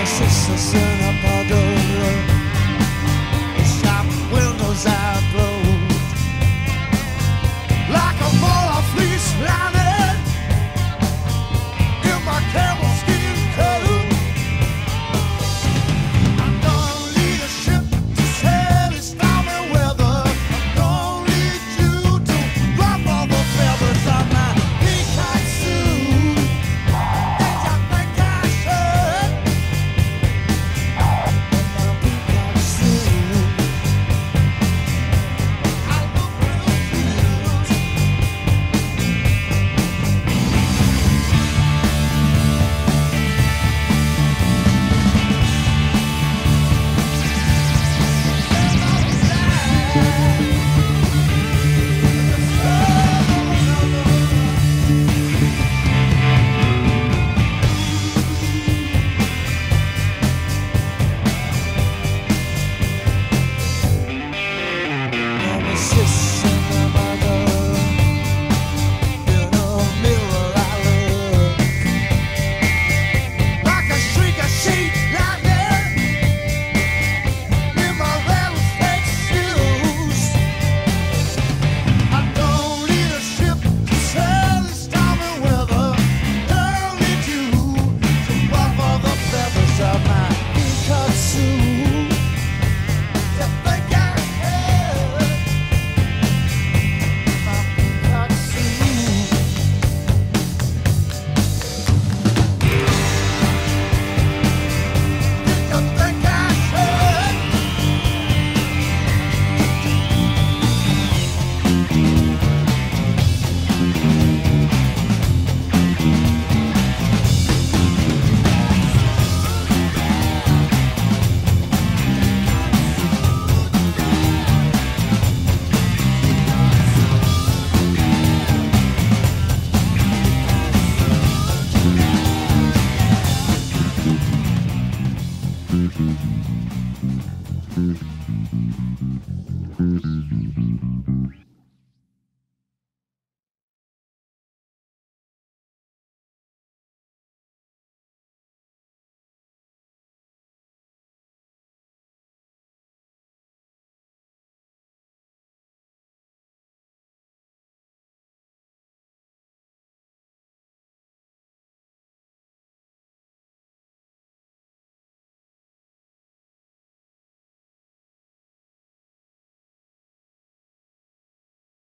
sisters in a puddle, the shop windows are closed, like a ball of fleece lining in my camel skin coat. I'm gonna lead a ship to sail in stormy weather. I'm gonna lead you to ruffle the feathers of my peacock suit. Did you think I should? My peacock suit, I look real cute. Mm-hmm.